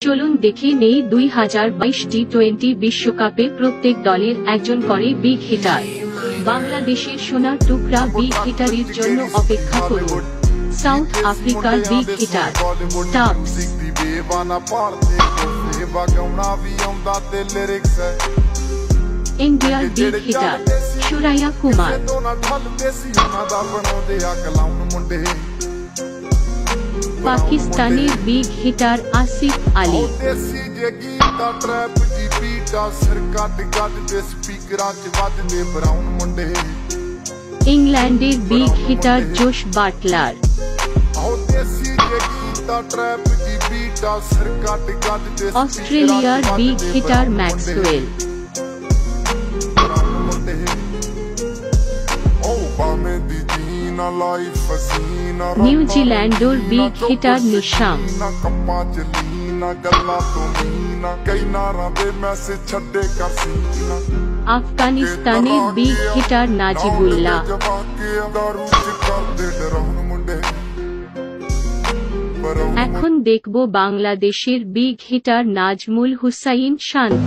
চলুন দেখে নেই 2022 টি20 বিশ্বকাপে প্রত্যেক দলের একজন করে বিগ হিটার। বাংলাদেশের সোনার টুকরা বিগ হিটারের জন্য অপেক্ষা করুন। সাউথ আফ্রিকার বিগ হিটার টাপস, ইন্ডিয়ার বিগ হিটার সুরাইয়া কুমার, পাকিস্তানের বিগ হিটার আসিফ আলী, ইংল্যান্ডের বিগ হিটার জোশ বাটলার, অস্ট্রেলিয়ার বিগ হিটার ম্যাক্সওয়েল, নিউজিল্যান্ডের বিগ হিটার নিশাম, আফগানিস্তানের বিগ হিটার নাজিবুল্লাহ, এখন দেখব বাংলাদেশের বিগ হিটার নাজমুল হুসাইন শান্ত।